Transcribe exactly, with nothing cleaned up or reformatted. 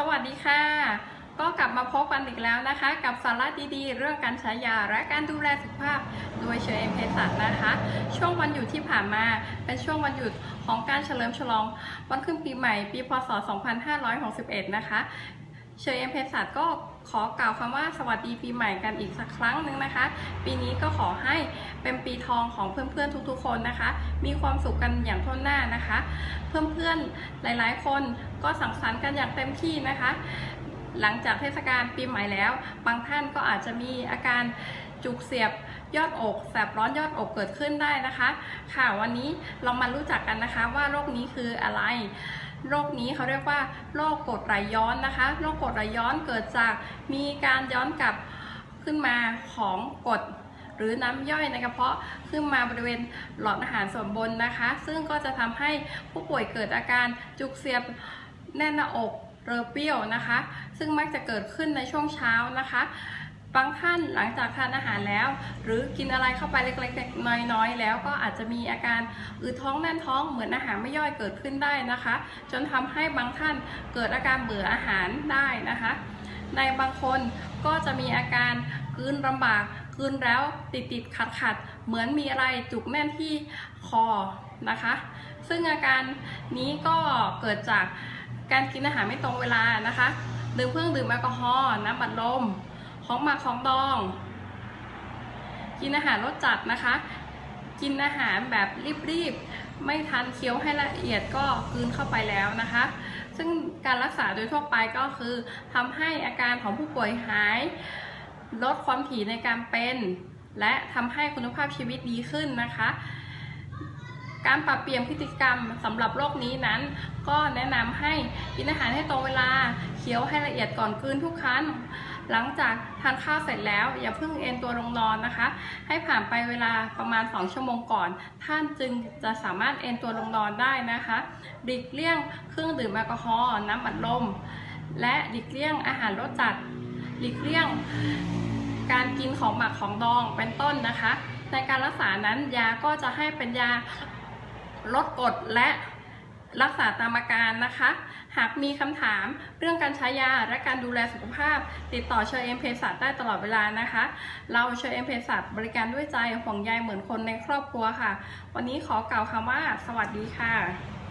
วัสดีค่ะก็กลับมาพบกันอีกแล้วนะคะกับสาระดีๆเรื่องการใช้ยาและการดูแลสุขภาพโดยเชอเอมเภสัชนะคะช่วงวันหยุดที่ผ่านมาเป็นช่วงวันหยุดของการเฉลิมฉลองวันขึ้นปีใหม่ปีพศสองพันห้าร้อยหกสิบเอ็ดนะคะเชอเอมเภสัชก็ขอกล่าวคำว่าสวัสดีปีใหม่กันอีกสักครั้งหนึ่งนะคะปีนี้ก็ขอให้เป็นปีทองของเพื่อนๆทุกๆคนนะคะมีความสุขกันอย่างทั่วหน้านะคะเพื่อนๆหลายๆคนก็สังสรรค์กันอย่างเต็มที่นะคะหลังจากเทศกาลปีใหม่แล้วบางท่านก็อาจจะมีอาการจุกเสียบยอดอกแสบร้อนยอดอกเกิดขึ้นได้นะคะค่ะวันนี้เรามารู้จักกันนะคะว่าโรคนี้คืออะไรโรคนี้เขาเรียกว่าโรคกรดไหลย้อนนะคะโรคกรดไหลย้อนเกิดจากมีการย้อนกลับขึ้นมาของกรดหรือน้ำย่อยในกระเพาะขึ้นมาบริเวณหลอดอาหารส่วนบนนะคะซึ่งก็จะทำให้ผู้ป่วยเกิดอาการจุกเสียบแน่นหน้าอกเรือเปรี้ยวนะคะซึ่งมักจะเกิดขึ้นในช่วงเช้านะคะบางท่านหลังจากทานอาหารแล้วหรือกินอะไรเข้าไปเล็กๆน้อยๆแล้วก็อาจจะมีอาการอืดท้องแน่นท้องเหมือนอาหารไม่ย่อยเกิดขึ้นได้นะคะจนทำให้บางท่านเกิดอาการเบื่ออาหารได้นะคะในบางคนก็จะมีอาการกลืนลำบากกลืนแล้วติดติดขัดขัดเหมือนมีอะไรจุกแน่นที่คอนะคะซึ่งอาการนี้ก็เกิดจากการกินอาหารไม่ตรงเวลานะคะดื่มเครื่องดื่มแอลกอฮอล์น้ำบัดลมของหมักของดองกินอาหารรสจัดนะคะกินอาหารแบบรีบๆไม่ทันเคี้ยวให้ละเอียดก็กลืนเข้าไปแล้วนะคะซึ่งการรักษาโดยทั่วไปก็คือทำให้อาการของผู้ป่วยหายลดความถี่ในการเป็นและทำให้คุณภาพชีวิตดีขึ้นนะคะการปรับเปลี่ยนพฤติกรรมสำหรับโรคนี้นั้นก็แนะนำให้กินอาหารให้ตรงเวลาเคี้ยวให้ละเอียดก่อนกลืนทุกครั้งหลังจากทานข้าวเสร็จแล้วอย่าเพิ่งเอนตัวลงนอนนะคะให้ผ่านไปเวลาประมาณสองชั่วโมงก่อนท่านจึงจะสามารถเอนตัวลงนอนได้นะคะหลีกเลี่ยงเครื่องดื่มแอลกอฮอล์น้ำอัดลมและหลีกเลี่ยงอาหารรสจัดหลีกเลี่ยงการกินของหมักของดองเป็นต้นนะคะในการรักษานั้นยาก็จะให้เป็นยาลดกรดและรักษาตามอาการนะคะหากมีคำถามเรื่องการใช้ยาและการดูแลสุขภาพติดต่อเชอเอมเภสัชได้ตลอดเวลานะคะเราเชอเอมเภสัชบริการด้วยใจห่วงใยเหมือนคนในครอบครัวค่ะวันนี้ขอกล่าวคำว่าสวัสดีค่ะ